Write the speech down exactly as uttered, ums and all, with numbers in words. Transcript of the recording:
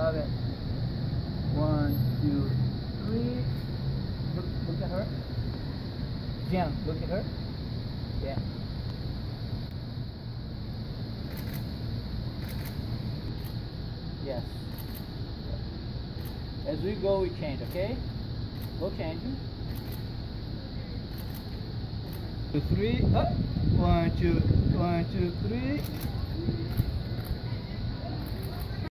Okay. One, two, three. Look, look at her. Jen, look at her. Yeah. Yes. As we go, we change, okay? Go changing. Two, three, up. One, two, one, two, three.